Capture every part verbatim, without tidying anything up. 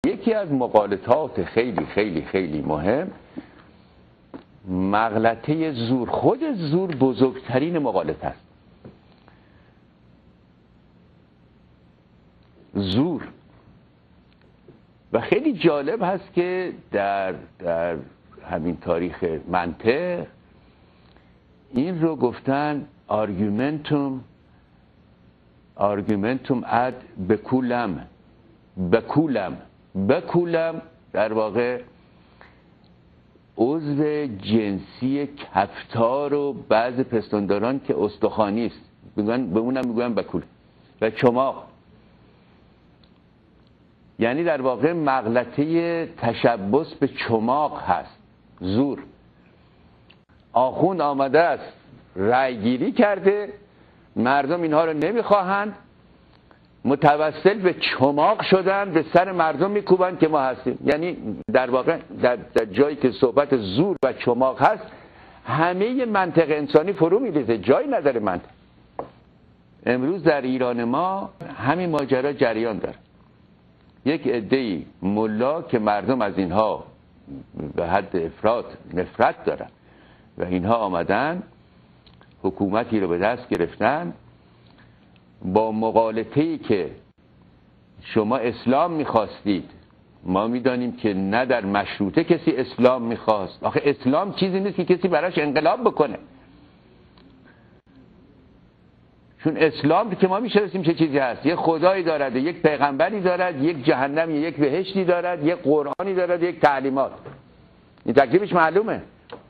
یکی از مغالطات خیلی خیلی خیلی مهم مغلطه زور. خود زور بزرگترین مغالطه است. زور. و خیلی جالب هست که در, در همین تاریخ منطق این رو گفتن آرگومنتوم آرگومنتوم اد بکولم بکولم بکولم در واقع عضو جنسی کفتار و بعض پستانداران که استخوانی است میگن، به اونم میگن بکول. و چماق، یعنی در واقع مغلطه تشبث به چماق هست. زور. آخوند آمده است رأی گیری کرده، مردم اینها رو نمیخواهند، متوسل به چماق شدن، به سر مردم میکوبند که ما هستیم. یعنی در واقع در, در جایی که صحبت زور و چماق هست همه منطق انسانی فرو میریزه، جایی نداره منطق. امروز در ایران ما همین ماجرا جریان داره. یک عده‌ای ملا که مردم از اینها به حد افراط نفرت دارن و اینها آمدن حکومتی رو به دست گرفتن با مغالطه‌ای که شما اسلام میخواستید. ما میدانیم که نه در مشروطه کسی اسلام میخواست. آخه اسلام چیزی نیست که کسی براش انقلاب بکنه. چون اسلام که ما میشناسیم چه چیزی هست. یک خدایی دارد، یک پیغمبری دارد، یک جهنمی، یک بهشتی دارد، یک قرآنی دارد، یک تعلیمات. این تکلیفش معلومه.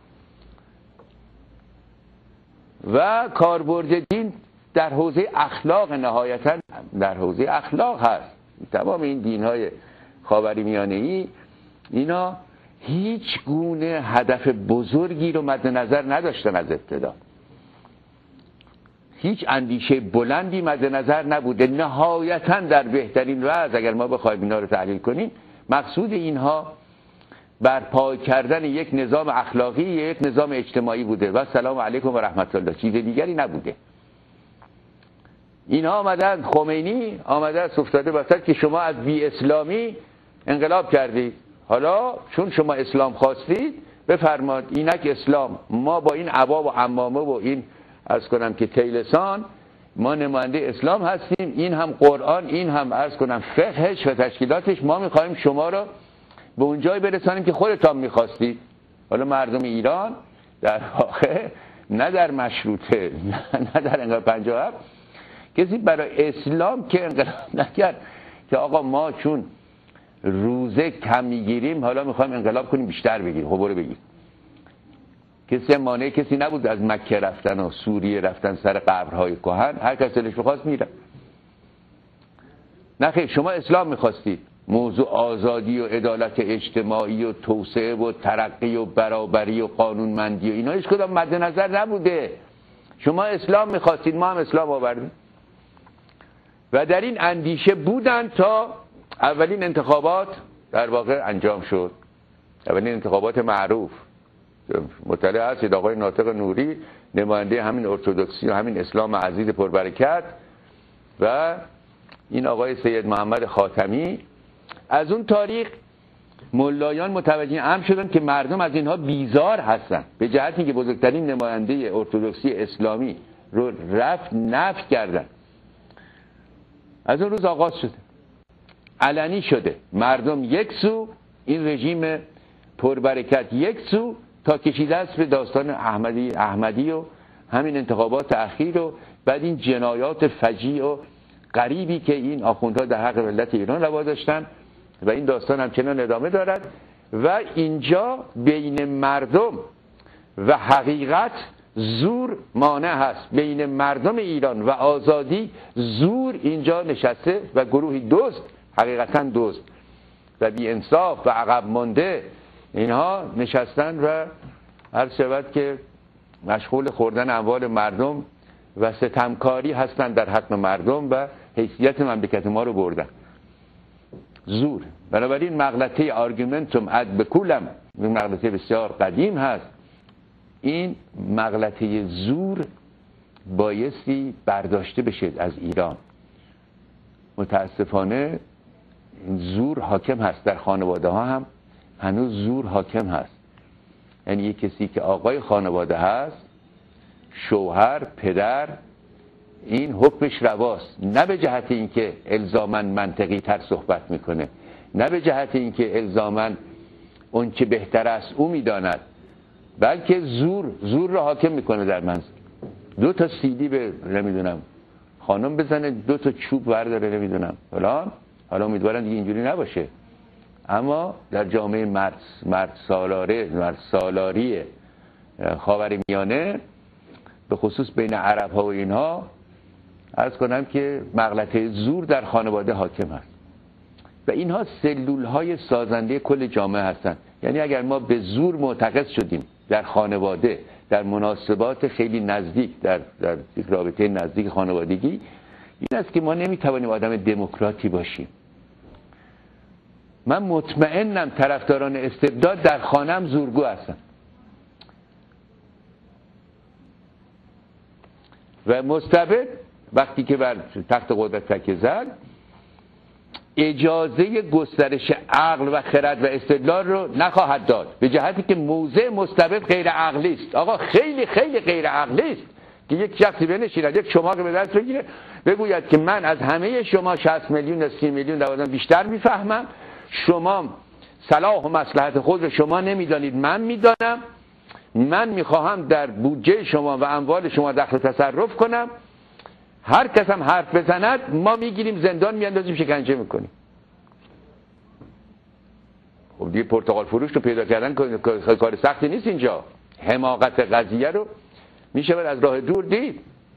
و کاربرد دین در حوزه اخلاق، نهایتا در حوزه اخلاق هست. تمام این دین‌های خاورمیانه‌ای اینا هیچ گونه هدف بزرگی رو مد نظر نداشتن از ابتدا. هیچ اندیشه بلندی مد نظر نبوده. نهایتا در بهترین وضع اگر ما بخوایم اینا رو تحلیل کنیم، مقصود اینها برپا کردن یک نظام اخلاقی، یک نظام اجتماعی بوده. و سلام علیکم و رحمت الله. چیز دیگری نبوده. اینها آمدن، خمینی آمده است افتاده وسط که شما از بی اسلامی انقلاب کردید. حالا چون شما اسلام خواستید بفرماد اینک اسلام. ما با این عبا و عمامه و این عرض کنم که تیلسان ما نماینده اسلام هستیم. این هم قرآن، این هم عرض کنم فقهش و تشکیلاتش. ما میخوایم شما رو به اون جای برسانیم که خودتان میخواستید. حالا مردم ایران در واقع نه در مشروطه نه در انقلاب پنجاه و هفت کسی برای اسلام که انقلاب نکرد که آقا ما چون روزه کم میگیریم حالا میخوایم انقلاب کنیم بیشتر بگیریم. خب برو بگیر. کسی مانع کسی نبود از مکه رفتن و سوریه رفتن سر قبرهای کهن. هر کس دلش بخواست میره. نه خیر، شما اسلام میخواستید. موضوع آزادی و عدالت اجتماعی و توسعه و ترقی و برابری و قانونمندی و اینا هیچ کدام مد نظر نبوده. شما اسلام میخواستید، ما هم اسلام آوردیم. و در این اندیشه بودن تا اولین انتخابات در واقع انجام شد. اولین انتخابات معروف. مطلع هستید آقای ناطق نوری نماینده همین ارتدوکسی و همین اسلام عزیز پربرکت و این آقای سید محمد خاتمی. از اون تاریخ ملایان متوجه امر شدن که مردم از اینها بیزار هستن، به جهتی که بزرگترین نماینده ارتدوکسی اسلامی رو رفت نفی کردن. از اون روز آغاز شده، علنی شده، مردم یک سو، این رژیم پربرکت یک سو، تا کشیده است به داستان احمدی احمدی و همین انتخابات اخیر و بعد این جنایات فجیع و غریبی که این آخوندها در حق ملت ایران روا داشتن و این داستان همچنان ادامه دارد. و اینجا بین مردم و حقیقت زور مانع هست. بین مردم ایران و آزادی زور اینجا نشسته و گروهی دزد، حقیقتا دزد و بی انصاف و عقب مانده اینها نشستن و هر شود که مشغول خوردن اموال مردم و ستمکاری هستند در حق مردم و حیثیت مملکت ما رو بردن. زور. بنابراین مغلطه آرگومنتوم اد بکولم، این مغلطه بسیار قدیم هست. این مغلطه زور بایستی برداشته بشه از ایران. متاسفانه زور حاکم هست در خانواده ها، هم هنوز زور حاکم هست. یعنی یک کسی که آقای خانواده هست، شوهر، پدر، این حکمش رواست، نه به جهت اینکه الزاماً منطقی تر صحبت میکنه، نه به جهت اینکه الزاماً اون که بهتر است او میداند، بلکه زور زور را حاکم میکنه در منزل. دو تا سیدی به نمیدونم خانم بزنه، دو تا چوب برداره نمیدونم فلان. حالا امیدوارم دیگه اینجوری نباشه، اما در جامعه مرد مرد سالاره مرد سالاری خاورمیانه به خصوص بین عرب ها و اینها، عرض کنم که مغلطه زور در خانواده حاکم هست و اینها سلول های سازنده کل جامعه هستند. یعنی اگر ما به زور معتقد شدیم در خانواده، در مناسبات خیلی نزدیک، در در یک رابطه نزدیک خانوادگی، این است که ما نمیتوانیم آدم دموکراتی باشیم. من مطمئنم طرفداران استبداد در خانم زورگو هستن و مستبد وقتی که بر تخت قدرت تکیه زد، اجازه گسترش عقل و خرد و استدلال رو نخواهد داد، به جهتی که موضع مستبد غیر عقلی است. آقا خیلی خیلی غیر عقلی است که یک شخصی بنشیند، یک شماغ به دست بگیره، بگوید که من از همه شما شصت میلیون سی میلیون دوازده بیشتر میفهمم، شما صلاح و مصلحت خود رو شما نمیدانید، من میدانم، من میخواهم در بودجه شما و اموال شما دخل تصرف کنم، هر کس هم حرف بزند ما میگیریم زندان میاندازیم شکنجه میکنیم. خب دیگه پرتقال فروش رو پیدا کردن کار سختی نیست. اینجا حماقت قضیه رو میشه از راه دور دید.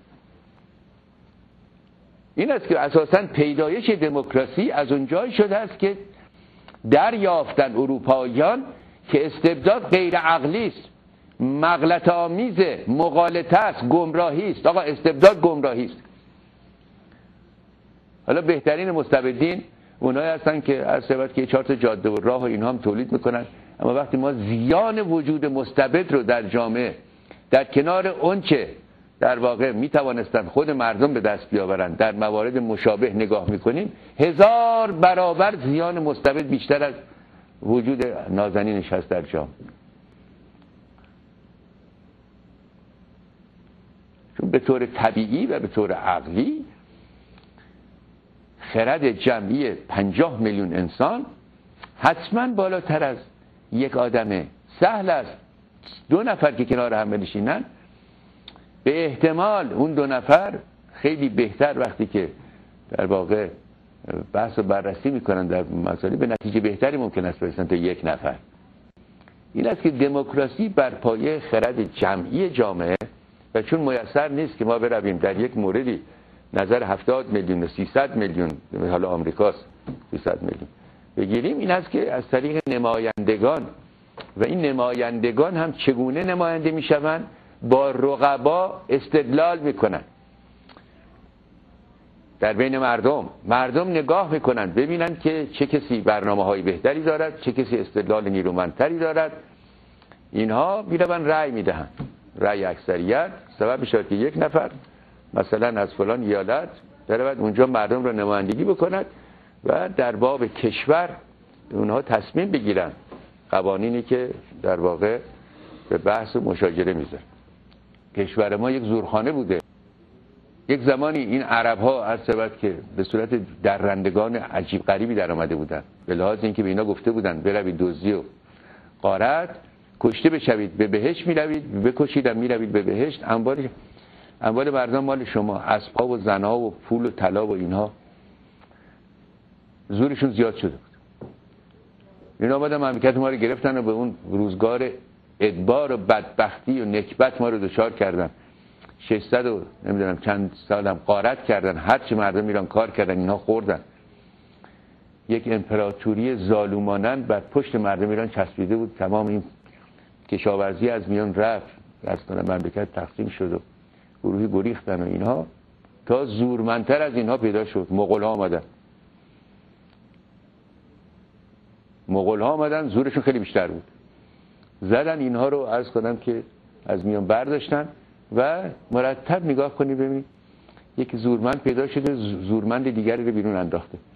این است که اساساً پیدایش دموکراسی از اونجایی شده است که دریافتن اروپاییان که استبداد غیر عقلی است، مغلطه آمیزه، مغالطه است، گمراهی است. آقا استبداد گمراهی است. حالا بهترین مستبدین اونایی هستن که از سبب که چهار تا جاده و راه و اینها هم تولید میکنن، اما وقتی ما زیان وجود مستبد رو در جامعه در کنار اونچه در واقع میتوانستن خود مردم به دست بیاورن در موارد مشابه نگاه میکنیم، هزار برابر زیان مستبد بیشتر از وجود نازنینش هست در جامعه. چون به طور طبیعی و به طور عقلی خرد جمعی پنجاه میلیون انسان حتما بالاتر از یک آدمه. سهل است دو نفر که کنار هم بنشینن، به احتمال اون دو نفر خیلی بهتر وقتی که در واقع بحث و بررسی میکنن در مسائل، به نتیجه بهتری ممکن است برسن تا یک نفر. این است که دموکراسی بر پایه خرد جمعی جامعه، و چون میسر نیست که ما برویم در یک موردی نظر هفتاد میلیون و سیصد میلیون، حالا آمریکاست سیصد میلیون بگیریم، این است که از طریق نمایندگان، و این نمایندگان هم چگونه نماینده میشوند؟ با رقبا استدلال میکنن در بین مردم. مردم نگاه میکنن ببینن که چه کسی برنامه های بهتری دارد، چه کسی استدلال نیرومندتری دارد، اینها میرون رأی میدهن. رأی اکثریت سبب میشه که یک نفر مثلا از فلان ایالت برود اونجا مردم رو نمایندگی بکند و در باب کشور اونها تصمیم بگیرن، قوانینی که در واقع به بحث و مشاجره میذاره. کشور ما یک زورخانه بوده. یک زمانی این عرب ها از سبب که به صورت درندگان عجیب غریبی در آمده بودن، به لحاظ اینکه به اینا گفته بودن بروید دزدی و غارت، کشته بشوید به بهشت میروید، بکشید هم میروید به بهشت، اموال اموال مردم مال شما، اسبها و زنها و پول و طلا و اینها. زورشون زیاد شده بود. اینا آمدن مملکت ما رو گرفتن و به اون روزگار ادبار و بدبختی و نکبت ما رو دچار کردن. ششصد و نمیدونم چند سالم غارت کردن، هر چی مردم ایران کار کردن اینها خوردن. یک امپراتوری ظالمانند بر پشت مردم ایران چسبیده بود. تمام این کشاورزی از میان رفت، از مملکت تقسیم شد و گروهی گریختن و اینها، تا زورمندتر از اینها پیدا شد. مغول ها آمدن مغول ها آمدن زورشون خیلی بیشتر بود، زدن اینها رو عرض کنم که از میان برداشتن و مرتب نگاه کنی ببینید یک زورمند پیدا شده، زورمند دیگری رو بیرون انداخته.